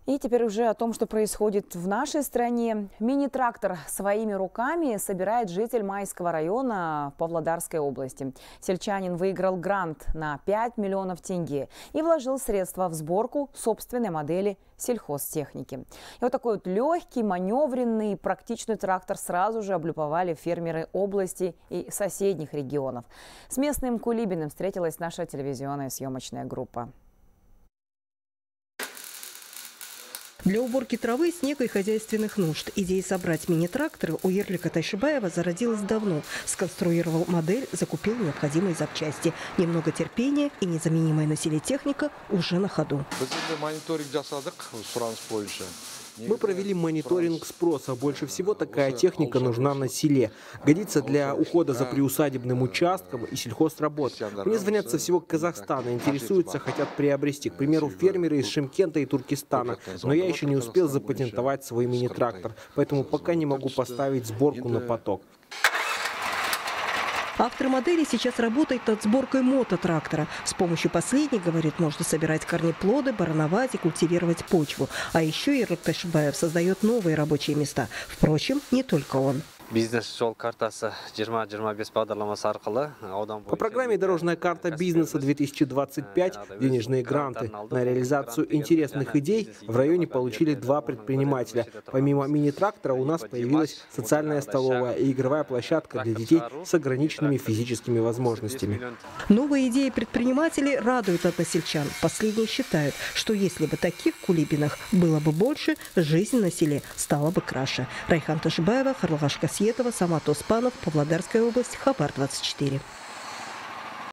И теперь уже о том, что происходит в нашей стране. Мини-трактор своими руками собирает житель Майского района Павлодарской области. Сельчанин выиграл грант на 5 миллионов тенге и вложил средства в сборку собственной модели сельхозтехники. И вот такой вот легкий, маневренный, практичный трактор сразу же облюбовали фермеры области и соседних регионов. С местным Кулибиным встретилась наша телевизионная съемочная группа. Для уборки травы, снега и хозяйственных нужд идея собрать мини-тракторы у Ерлика Тайшибаева зародилась давно. Сконструировал модель, закупил необходимые запчасти. Немного терпения и незаменимая на селе техника уже на ходу. Мы провели мониторинг спроса. Больше всего такая техника нужна на селе. Годится для ухода за приусадебным участком и сельхозработ. Мне звонят со всего Казахстана, интересуются, хотят приобрести, к примеру, фермеры из Шымкента и Туркестана. Но я еще не успел запатентовать свой мини-трактор, поэтому пока не могу поставить сборку на поток. Автор модели сейчас работает над сборкой мототрактора. С помощью последней, говорит, можно собирать корнеплоды, барановать и культивировать почву. А еще Ерлик Тайшибаев создает новые рабочие места. Впрочем, не только он. По программе «Дорожная карта бизнеса 2025» денежные гранты на реализацию интересных идей в районе получили 2 предпринимателя. Помимо мини-трактора у нас появилась социальная столовая и игровая площадка для детей с ограниченными физическими возможностями. Новые идеи предпринимателей радуют односельчан. Последние считают, что если бы таких Кулибинах было бы больше, жизнь на селе стала бы краше. Райхан Ташибаева, Харлаш Касьетова, Самат Оспанов, Павлодарская область, Хабар 24.